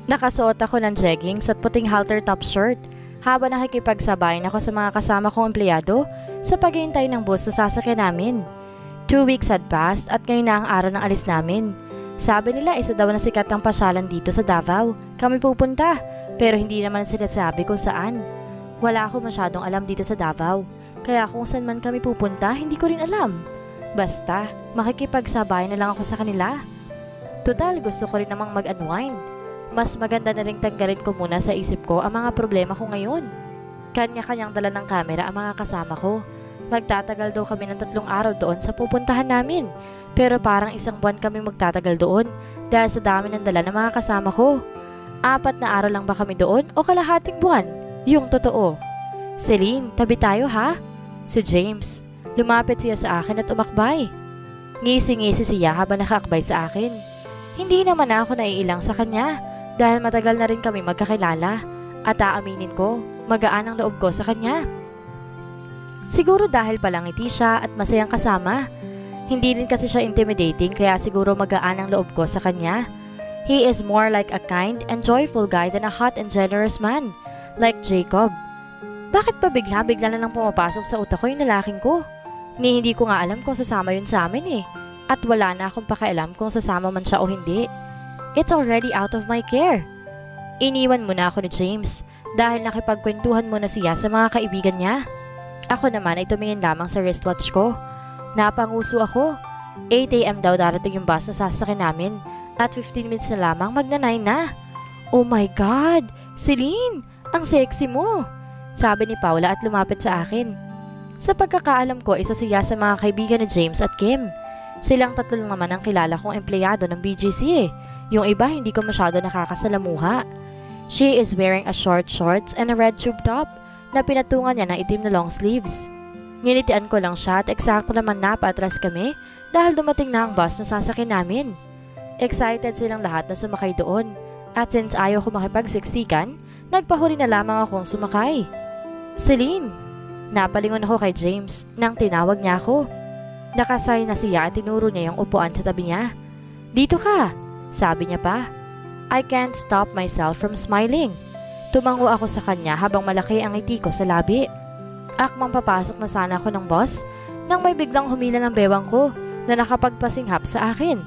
Nakasuot ako ng jeggings at puting halter top shirt habang nakikipagsabayan ako sa mga kasama kong empleyado sa paghihintay ng bus na sasakyan namin. 2 weeks had passed at ngayon na ang araw ng alis namin. Sabi nila isa daw na sikat ang pasyalan dito sa Davao. Kami pupunta, pero hindi naman sila sabi kung saan. Wala ako masyadong alam dito sa Davao, kaya kung saan man kami pupunta, hindi ko rin alam. Basta, makikipagsabayan na lang ako sa kanila. Total, gusto ko rin namang mag-unwind. Mas maganda na rin tanggalin ko muna sa isip ko ang mga problema ko ngayon. Kanya-kanyang dala ng camera ang mga kasama ko. Magtatagal daw kami ng 3 araw doon sa pupuntahan namin. Pero parang 1 buwan kami magtatagal doon dahil sa dami ng dala ng mga kasama ko. 4 na araw lang ba kami doon o kalahating buwan? Yung totoo. Celine, tabi tayo ha? Si James. Lumapit siya sa akin at umakbay. Ngisi-ngisi siya habang nakakbay sa akin. Hindi naman ako naiilang sa kanya dahil matagal na rin kami magkakilala at aaminin ko, magaan ang loob ko sa kanya. Siguro dahil palang ngiti siya at masayang kasama. Hindi rin kasi siya intimidating kaya siguro magaan ang loob ko sa kanya. He is more like a kind and joyful guy than a hot and generous man, like Jacob. Bakit pa bigla-bigla na lang pumapasok sa utak ko yung lalaking ko? Hindi ko nga alam kung sasama yun sa amin eh. At wala na akong pakialam kung sasama man siya o hindi. It's already out of my care. Iniwan muna ako ni James dahil nakipagkwentuhan muna siya sa mga kaibigan niya. Ako naman ay tumingin lamang sa wristwatch ko. Napanguso ako. 8 AM daw darating yung bus na sasakyan namin at 15 minutes na lamang magna-9 na. Oh my God! Celine! Ang sexy mo! Sabi ni Paula at lumapit sa akin. Sa pagkakaalam ko, isa siya sa mga kaibigan ni James at Kim. Silang 3 lang naman ang kilala kong empleyado ng BGC eh. Yung iba hindi ko masyado nakakasalamuha. She is wearing a short shorts and a red tube top na pinatungan niya ng itim na long sleeves. Nginitian ko lang siya at eksakto naman napaatras kami dahil dumating na ang bus na sasakyan namin. Excited silang lahat na sumakay doon. At since ayaw ko makipagsiksikan, nagpahuli na lamang akong sumakay. Celine! Napalingon ako kay James nang tinawag niya ako. Nakasay na siya at tinuro niya yung upuan sa tabi niya. Dito ka! Sabi niya pa. I can't stop myself from smiling. Tumango ako sa kanya habang malaki ang ngiti ko sa labi. Akmang papasok na sana ako ng bus nang may biglang humila ng bewang ko na nakapagpasinghap sa akin.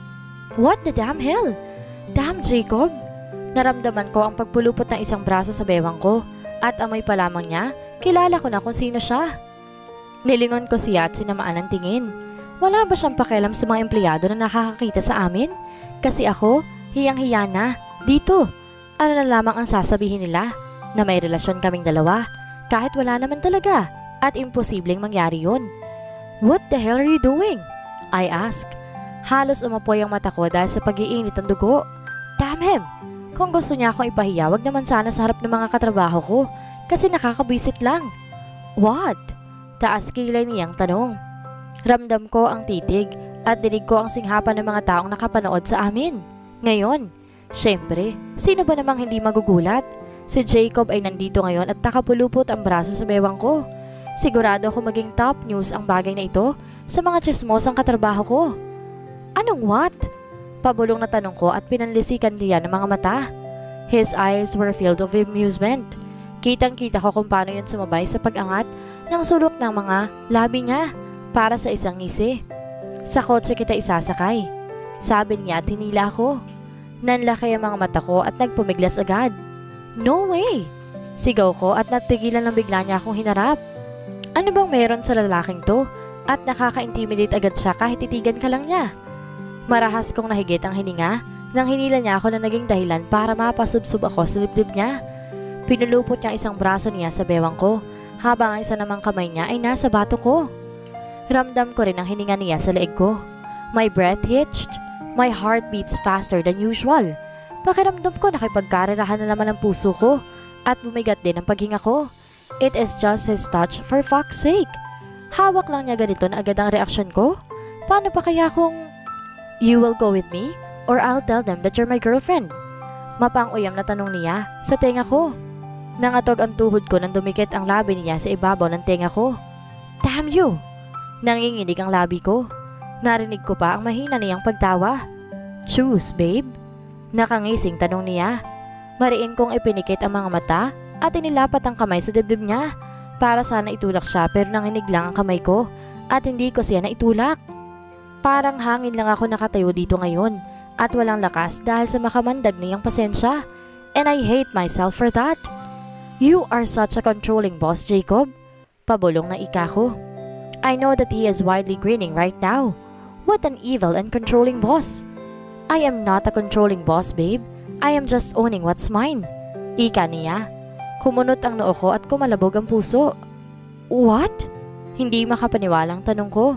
What the damn hell? Damn Jacob! Naramdaman ko ang pagpulupot ng isang braso sa bewang ko at amoy pa lamang niya, kilala ko na kung sino siya. Nilingon ko siya at sinamaan ng tingin. Wala ba siyang pakialam sa mga empleyado na nakakakita sa amin? Kasi ako, hiyang-hiya na. Dito, ano na lamang ang sasabihin nila? Na may relasyon kaming dalawa. Kahit wala naman talaga. At imposibleng mangyari yun. What the hell are you doing? I asked. Halos umapoy ang mata ko dahil sa pag-iinit ng dugo. Damn him! Kung gusto niya akong ipahiya, wag naman sana sa harap ng mga katrabaho ko. Kasi nakakabwisit lang. What? Taas kilay niyang tanong. Ramdam ko ang titig at dinig ko ang singhapan ng mga taong nakapanood sa amin. Ngayon, syempre, sino ba namang hindi magugulat? Si Jacob ay nandito ngayon at nakapulupot ang braso sa bewang ko. Sigurado ako maging top news ang bagay na ito sa mga chismosang katrabaho ko. Anong what? Pabulong na tanong ko at pinanlisikan niya ng mga mata. His eyes were filled of amusement. Kitang-kita ko kung paano yun sumabay sa pag-angat ng sulok ng mga labi niya para sa isang ngisi. Sa kotse kita isasakay. Sabi niya at hinila ako. Nanlaki ang mga mata ko at nagpumiglas agad. No way! Sigaw ko at natigilan ng bigla niya akong hinarap. Ano bang meron sa lalaking to? At nakaka-intimidate agad siya kahit titigan ka lang niya. Marahas kong nahigit ang hininga nang hinila niya ako na naging dahilan para mapasubsob ako sa liblib niya. Pinulupot niya isang braso niya sa bewang ko habang ang isa namang kamay niya ay nasa bato ko. Ramdam ko rin ang hininga niya sa leeg ko. My breath hitched. My heart beats faster than usual. Pakiramdam ko nakipagkarerahan na naman ang puso ko at bumigat din ang paghinga ko. It is just his touch for fuck's sake. Hawak lang niya ganito na agad ang reaksyon ko. Paano pa kaya kung you will go with me or I'll tell them that you're my girlfriend? Mapang-uyam na tanong niya sa tenga ko. Nangatog ang tuhod ko nang dumikit ang labi niya sa ibabaw ng tenga ko. Damn you! Nanginginig ang labi ko. Narinig ko pa ang mahina niyang pagtawa. Choose, babe? Nakangising tanong niya. Mariin kong ipinikit ang mga mata at inilapat ang kamay sa dibdib niya para sana itulak siya pero nanginig lang ang kamay ko at hindi ko siya naitulak. Parang hangin lang ako nakatayo dito ngayon at walang lakas dahil sa makamandag niyang pasensya. And I hate myself for that. You are such a controlling boss, Jacob. Pabulong na ika ko. I know that he is widely grinning right now. What an evil and controlling boss. I am not a controlling boss, babe. I am just owning what's mine. Ika niya. Kumunot ang noo ko at kumalabog ang puso. What? Hindi makapaniwalang tanong ko.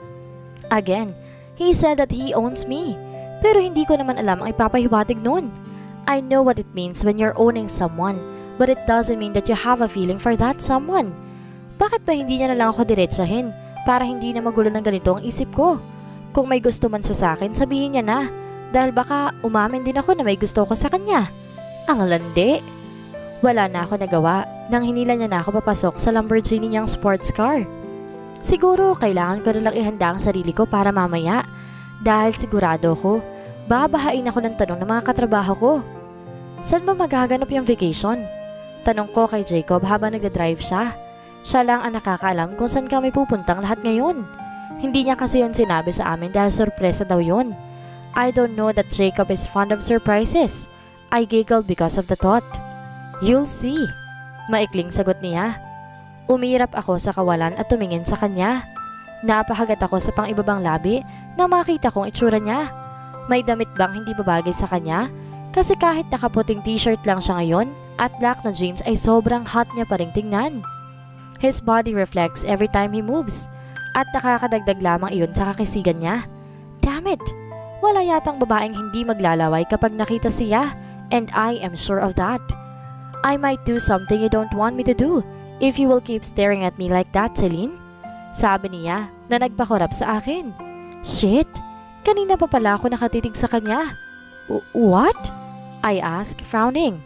Again, he said that he owns me. Pero hindi ko naman alam ang ipapahiwatig nun. I know what it means when you're owning someone, but it doesn't mean that you have a feeling for that someone. Bakit ba hindi niya na lang ako diretsahin para hindi na magulo ng ganito ang isip ko? Kung may gusto man siya sa akin, sabihin niya na. Dahil baka umamin din ako na may gusto ko sa kanya. Ang landi. Wala na ako nagawa nang hinila niya na ako papasok sa Lamborghini niyang sports car. Siguro kailangan ko na lang ihanda ang sarili ko para mamaya. Dahil sigurado ko, babahain ako ng tanong ng mga katrabaho ko. Saan ba magaganap yung vacation? Tanong ko kay Jacob habang nagdadrive siya. Siya lang ang nakakaalam kung saan kami pupuntang lahat ngayon. Hindi niya kasi yun sinabi sa amin dahil sorpresa daw yun. I don't know that Jacob is fond of surprises. I giggled because of the thought. You'll see. Maikling sagot niya. Umirap ako sa kawalan at tumingin sa kanya. Napahagat ako sa pang-ibabang labi na makita kong itsura niya. May damit bang hindi babagay sa kanya? Kasi kahit nakaputing t-shirt lang siya ngayon at black na jeans ay sobrang hot niya pa ring tingnan. His body reflects every time he moves at nakakadagdag lamang iyon sa kakisigan niya. Damn it! Wala yatang babaeng hindi maglalaway kapag nakita siya and I am sure of that. I might do something you don't want me to do if you will keep staring at me like that, Celine. Sabi niya na nagpakurap sa akin. Shit! Kanina pa pala ako nakatitig sa kanya. What? I asked, frowning.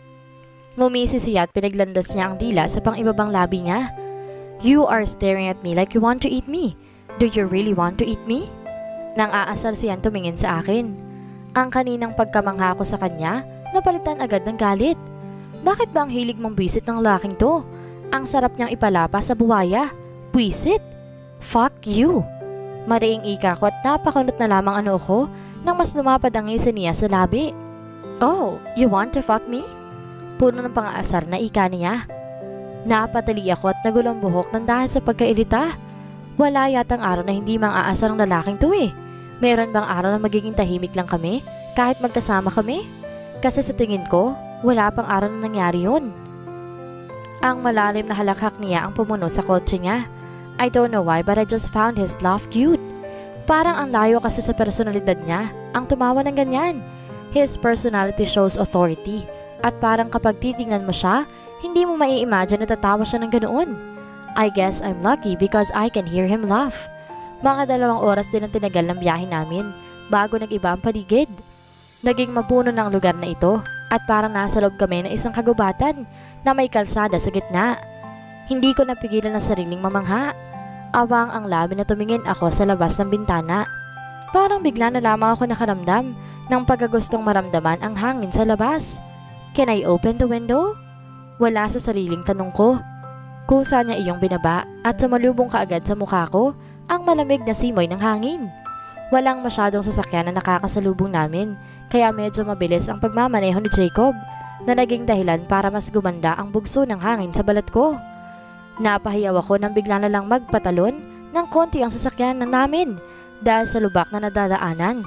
Ngumisi siya at pinaglandas niya ang dila sa pang-ibabang labi niya. You are staring at me like you want to eat me. Do you really want to eat me? Nang aasar siya tumingin sa akin. Ang kaninang pagkamangha ko sa kanya, napalitan agad ng galit. Bakit ba ang hilig mong bisit ng lalaking to? Ang sarap niyang ipalapa sa buwaya. Bisit? Fuck you! Mariing ika ko at napakunot na lamang ano ko nang mas lumapad ang ngisi niya sa labi. Oh, you want to fuck me? Puno ng pang-aasar na ika niya. Napatali ako at nagulong buhok ng dahil sa pagkailita. Wala yatang araw na hindi mang-aasar ang lalaking to eh. Meron bang araw na magiging tahimik lang kami kahit magkasama kami? Kasi sa tingin ko, wala pang araw na nangyari yun. Ang malalim na halakhak niya ang pumuno sa kotse niya. I don't know why but I just found his laugh cute. Parang ang layo kasi sa personalidad niya ang tumawa ng ganyan. His personality shows authority at parang kapag titingnan mo siya, hindi mo mai-imagine na tatawa siya ng ganoon. I guess I'm lucky because I can hear him laugh. Mga 2 oras din ang tinagal ng biyahe namin bago nag-iba ang paligid. Naging mapuno ng lugar na ito at parang nasa loob kami ng isang kagubatan na may kalsada sa gitna. Hindi ko napigilan ang sariling mamangha. Awang ang labi na tumingin ako sa labas ng bintana. Parang bigla na lamang ako nakaramdam ng pagkagustong maramdaman ang hangin sa labas. Can I open the window? Wala sa sariling tanong ko. Kusa niya iyong binaba at sumalubong kaagad sa mukha ko ang malamig na simoy ng hangin. Walang masyadong sasakyan na nakakasalubong namin kaya medyo mabilis ang pagmamaneho ni Jacob na naging dahilan para mas gumanda ang bugso ng hangin sa balat ko. Napahiyaw ako nang bigla na lang magpatalon ng konti ang sasakyan na namin dahil sa lubak na nadadaanan.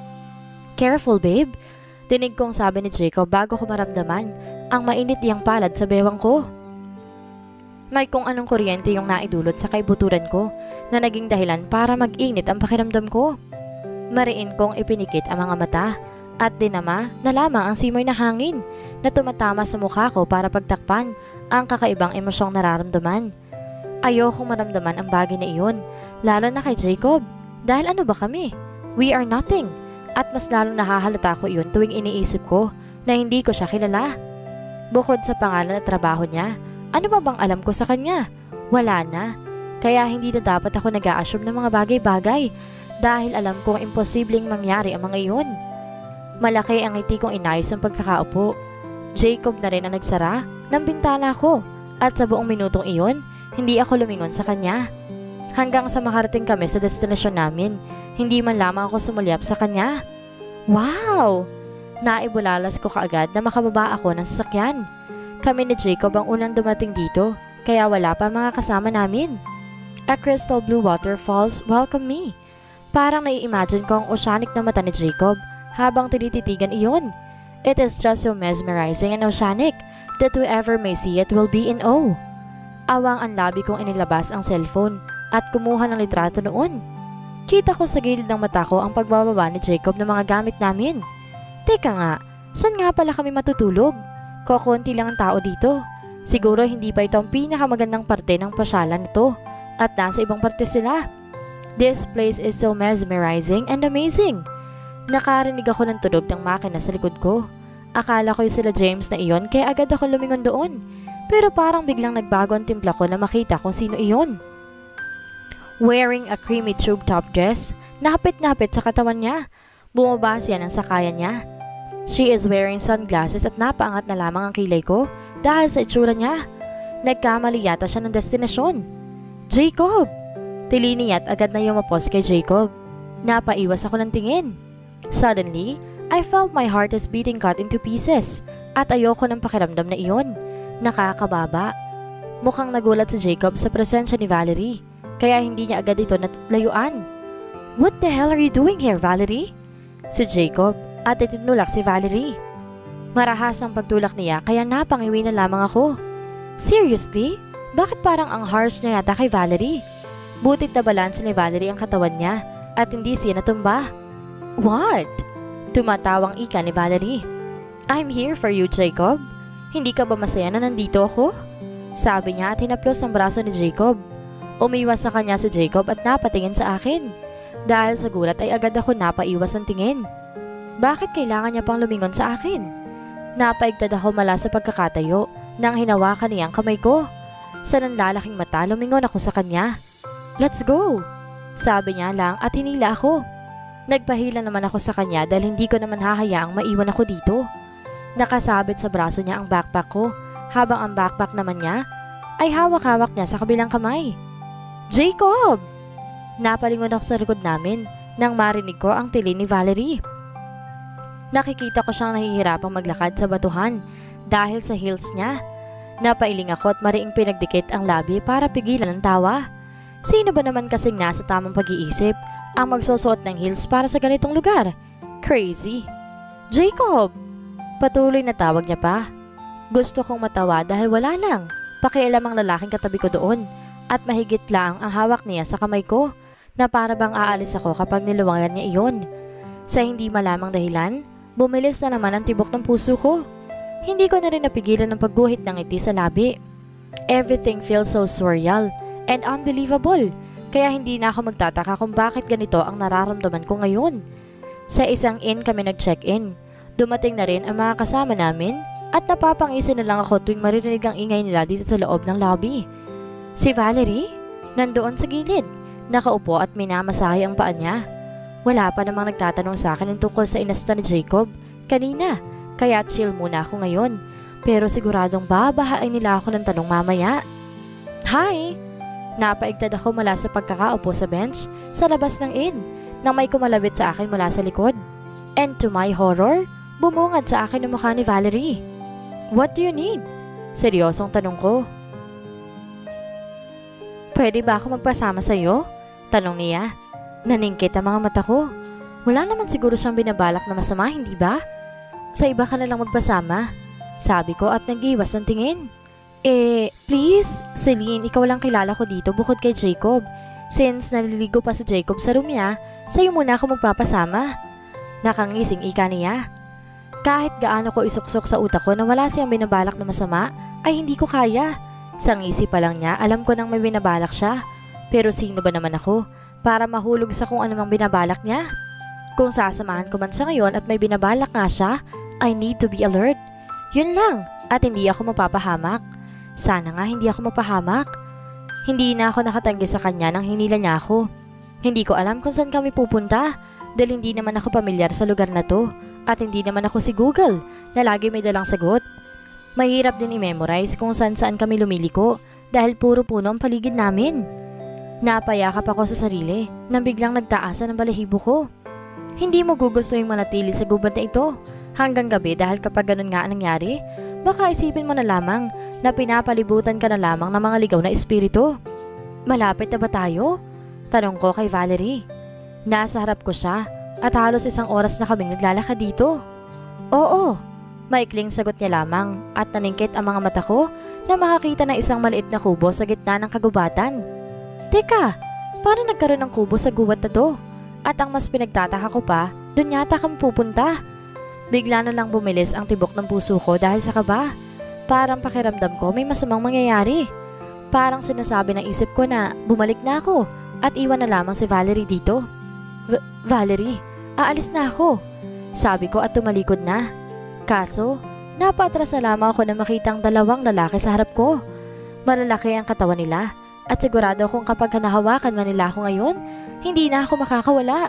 Careful babe, dinig kong sabi ni Jacob bago ko maramdaman ang mainit iyang palad sa bewang ko. May kung anong kuryente yung naidulot sa kaibuturan ko na naging dahilan para mag-init ang pakiramdam ko. Mariin kong ipinikit ang mga mata at dinama na lamang ang simoy na hangin na tumatama sa mukha ko para pagtakpan ang kakaibang emosyong nararamdaman. Ayokong maramdaman ang bagay na iyon, lalo na kay Jacob. Dahil ano ba kami? We are nothing. At mas lalong nahahalata ko iyon tuwing iniisip ko na hindi ko siya kilala. Bukod sa pangalan at trabaho niya, ano ba bang alam ko sa kanya? Wala na. Kaya hindi na dapat ako nag-a-assume ng mga bagay-bagay dahil alam kong imposibleng mangyari ang mga iyon. Malaki ang ngiti kong inayos ng pagkakaupo. Jacob na rin ang nagsara ng bintana ko at sa buong minutong iyon, hindi ako lumingon sa kanya. Hanggang sa makarating kami sa destinasyon namin, hindi man lamang ako sumulyap sa kanya. Wow! Naibulalas ko kaagad na makababa ako ng sasakyan. Kami ni Jacob ang unang dumating dito, kaya wala pa mga kasama namin. A crystal blue waterfalls welcome me. Parang nai-imagine ko ang oceanic na mata ni Jacob habang tinititigan iyon. It is just so mesmerizing and oceanic that whoever may see it will be in awe. Awang ang labi kong inilabas ang cellphone at kumuha ng litrato noon. Kita ko sa gilid ng mata ko ang pagbababa ni Jacob ng mga gamit namin. Teka nga, saan nga pala kami matutulog? Kokonti lang ang tao dito. Siguro hindi pa ito ang pinakamagandang parte ng pasyalan nito at nasa ibang parte sila. This place is so mesmerizing and amazing. Nakarinig ako ng tunog ng makina sa likod ko. Akala ko yung sila James na iyon kaya agad ako lumingon doon. Pero parang biglang nagbago ang timpla ko na makita kung sino iyon. Wearing a creamy tube top dress, napit-napit sa katawan niya. Bumaba siya ng sakayan niya. She is wearing sunglasses at napaangat na lamang ang kilay ko dahil sa itsura niya. Nagkamali yata siya ng destinasyon. Jacob! Tilini at agad na yumapos kay Jacob. Napaiwas ako ng tingin. Suddenly, I felt my heart is beating cut into pieces at ayoko ng pakiramdam na iyon. Nakakababa. Mukhang nagulat si Jacob sa presensya ni Valerie, kaya hindi niya agad ito natlayuan. What the hell are you doing here, Valerie? Si Jacob at itinulak si Valerie. Marahas ang pagtulak niya kaya napangiwi na lamang ako. Seriously? Bakit parang ang harsh na yata kay Valerie? Butit na balanse ni Valerie ang katawan niya at hindi siya natumba. What? Tumatawang ika ni Valerie. I'm here for you, Jacob. Hindi ka ba masaya na nandito ako? Sabi niya at hinaplos ang braso ni Jacob. Umiwas sa kanya si Jacob at napatingin sa akin. Dahil sa gulat ay agad ako napaiwas ang tingin. Bakit kailangan niya pang lumingon sa akin? Napaigtad ako mula sa pagkakatayo nang hinawakan niya ang kamay ko. Sa nanlalaking mata, lumingon ako sa kanya. Let's go! Sabi niya lang at hinila ako. Nagpahila naman ako sa kanya dahil hindi ko naman hahayaang maiwan ako dito. Nakasabit sa braso niya ang backpack ko habang ang backpack naman niya ay hawak-hawak niya sa kabilang kamay. Jacob! Napalingon ako sa likod namin nang marinig ko ang tili ni Valerie. Nakikita ko siyang nahihirapang maglakad sa batuhan dahil sa heels niya. Napailing ako at mariing pinagdikit ang labi para pigilan ang tawa. Sino ba naman kasing nasa tamang pag-iisip ang magsusuot ng heels para sa ganitong lugar? Crazy! Jacob! Patuloy na tawag niya pa. Gusto kong matawa dahil wala lang. Pakialam ang lalaking katabi ko doon at mahigit lang ang hawak niya sa kamay ko na para bang aalis ako kapag niluwangan niya iyon. Sa hindi malamang dahilan, bumilis na naman ang tibok ng puso ko. Hindi ko na rin napigilan ng pagguhit ng ngiti sa labi. Everything feels so surreal and unbelievable, kaya hindi na ako magtataka kung bakit ganito ang nararamdaman ko ngayon. Sa isang inn kami nag-check-in. Dumating na rin ang mga kasama namin at napapangisi na lang ako tuwing maririnig ang ingay nila dito sa loob ng lobby. Si Valerie, nandoon sa gilid, nakaupo at minamasahe ang paa niya. Wala pa namang nagtatanong sa akin tungkol sa inasta ni Jacob kanina, kaya chill muna ako ngayon. Pero siguradong babahain nila ako ng tanong mamaya. Hi! Napaigtad ako mula sa pagkakaupo sa bench sa labas ng inn nang may kumalabit sa akin mula sa likod. And to my horror, bumungad sa akin ang mukha ni Valerie. What do you need? Seryosong tanong ko. Pwede ba ako magpasama sa iyo? Tanong niya. Naningkit ang mga mata ko. Wala naman siguro siyang binabalak na masama, hindi ba? Sa iba ka na lang magpasama. Sabi ko at nag-iwas ng tingin. Please, Celine, ikaw lang kilala ko dito bukod kay Jacob. Since naliligo pa si Jacob sa room niya, sa'yo muna ako magpapasama. Nakangising ika niya. Kahit gaano ko isuksok sa utak ko na wala siyang binabalak na masama, ay hindi ko kaya. Sa ngisi pa lang niya, alam ko nang may binabalak siya. Pero sino ba naman ako para mahulog sa kung anumang binabalak niya? Kung sasamahan ko man siya ngayon at may binabalak nga siya, I need to be alert. Yun lang, at hindi ako mapapahamak. Sana nga hindi ako mapahamak. Hindi na ako nakatanggi sa kanya nang hinila niya ako. Hindi ko alam kung saan kami pupunta dahil hindi naman ako pamilyar sa lugar na to at hindi naman ako si Google na lagi may dalang sagot. Mahirap din i-memorize kung saan kami lumiliko dahil puro puno ang paligid namin. Napayakap ako sa sarili nang biglang nagtaasan ang balahibo ko. Hindi mo gugustuhin manatili sa gubat na ito hanggang gabi dahil kapag ganun nga ang nangyari, baka isipin mo na lamang na pinapalibutan ka na lamang ng mga ligaw na espiritu. Malapit na ba tayo? Tanong ko kay Valerie. Nasa harap ko siya at halos 1 oras na kaming naglalakad dito. Oo, maikling sagot niya lamang at naningkit ang mga mata ko na makakita ng isang maliit na kubo sa gitna ng kagubatan. Teka, paano nagkaroon ng kubo sa gubat na to? At ang mas pinagtataka ko pa, dun yata kami pupunta. Bigla na lang bumilis ang tibok ng puso ko dahil sa kaba. Parang pakiramdam ko may masamang mangyayari. Parang sinasabi ng isip ko na bumalik na ako at iwan na lamang si Valerie dito. Valerie, aalis na ako, sabi ko at tumalikod na. Kaso, napatras na lamang ako na makitang 2 lalaki sa harap ko. Malalaki ang katawan nila at sigurado kung kapag nahawakan man nila ako ngayon, hindi na ako makakawala.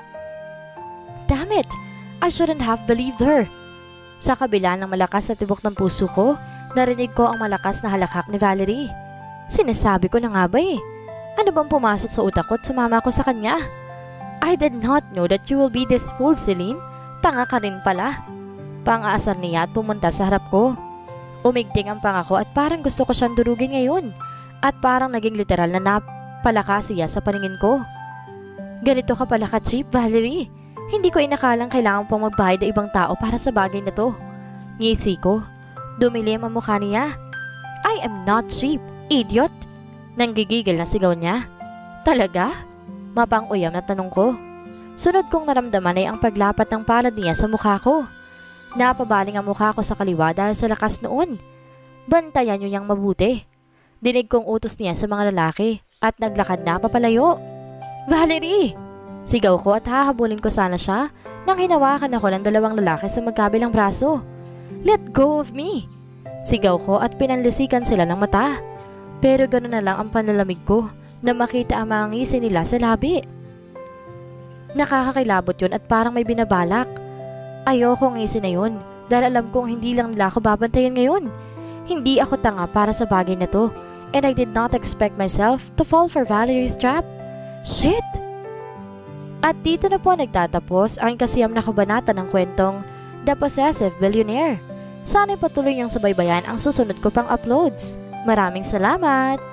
Damn it! I shouldn't have believed her. Sa kabila ng malakas na tibok ng puso ko, narinig ko ang malakas na halakhak ni Valerie. Sinasabi ko na nga ba eh. Ano bang pumasok sa utak ko at sumama ko sa kanya? I did not know that you will be this fool, Celine. Tanga ka rin pala. Pang-aasar niya at pumunta sa harap ko. Umigting ang panga ko at parang gusto ko siyang durugin ngayon. At parang naging literal na napalakas siya sa paningin ko. Ganito ka pala ka-cheap, Valerie. Hindi ko inakalang kailangan pang magbayad ng ibang tao para sa bagay na to. Ngisi ko. Dumilim ang mukha niya. I am not cheap, idiot. Nanggigigil na sigaw niya. Talaga? Mapang-uyam na tanong ko. Sunod kong naramdaman ay ang paglapat ng palad niya sa mukha ko. Napabaling ang mukha ko sa kaliwa dahil sa lakas noon. Bantayan niyo niyang mabuti. Dinig kong utos niya sa mga lalaki at naglakad na papalayo. Valerie! Sigaw ko at hahabulin ko sana siya nang hinawakan ako ng 2 lalaki sa magkabilang braso. Let go of me! Sigaw ko at pinanlisikan sila ng mata. Pero gano'n na lang ang panlalamig ko na makita ang mga ngisi nila sa labi. Nakakakilabot yun at parang may binabalak. Ayoko ngisi na yun dahil alam kong hindi lang nila ako babantayan ngayon. Hindi ako tanga para sa bagay na to and I did not expect myself to fall for Valerie's trap. Shit! At dito na po nagtatapos ang kasiyam na kabanata ng kwentong The Possessive Billionaire. Sana'y patuloy niyang subaybayan ang susunod ko pang uploads. Maraming salamat!